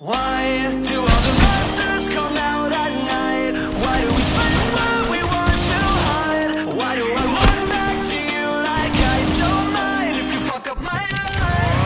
Why do all the monsters come out at night? Why do we sleep when we want to hide? Why do I run back to you like I don't mind if you fuck up my life?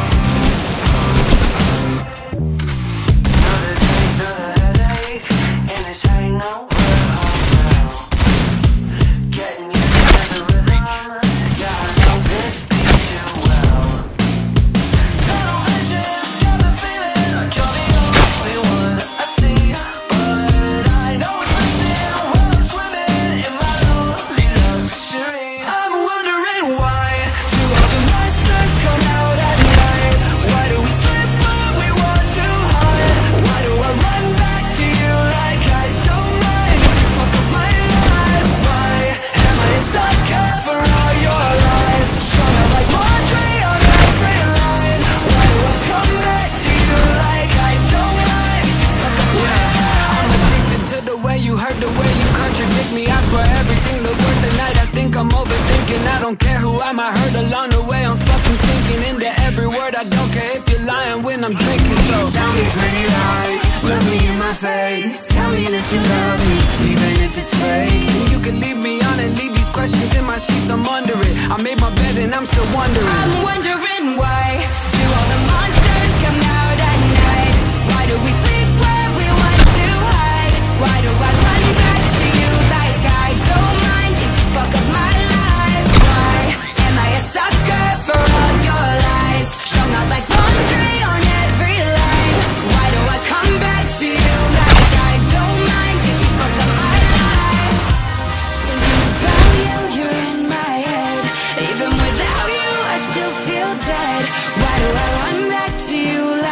Another day, another headache in this hangover hotel. Getting used to the rhythm, yeah, I know this beat too well. Tunnel visions got me feeling like you're the only one I see, but I know it's missing while I'm swimming in my lonely luxury. I'm wondering why do all the monsters come out at night? Why do we sleep when we want to hide? Why do I run back to you like I don't mind if you fuck up my life? Why am I a sucker for all your lies? Strung out like laundry on every line. Why do I come back to you like I don't mind if you fuck up my life? I'm addicted to the way you hurt, the way you contradict me. I swear everything look worse at night. I think I'm overthinking. I don't care who I might hurt along the way. I'm fucking sinking into every word. I don't care if you're lying when I'm drinking. So tell me pretty lies, look me in my face. Tell me that you love me, even if it's fake. And you can leave me on and leave these questions in my sheets. I'm under it. I made my bed and I'm still wondering. I'm wondering why do all the monsters come out at night? Why do we sleep when we want to hide? Why do I run back to you like I don't mind if you fuck up my life? Why am I a sucker for all your lies? Strung out like laundry on every line. Why do I come back to you like I don't mind if you fuck up my life? Thinking about you, you're in my head. Even without you, I still feel dead. Why do I run back to you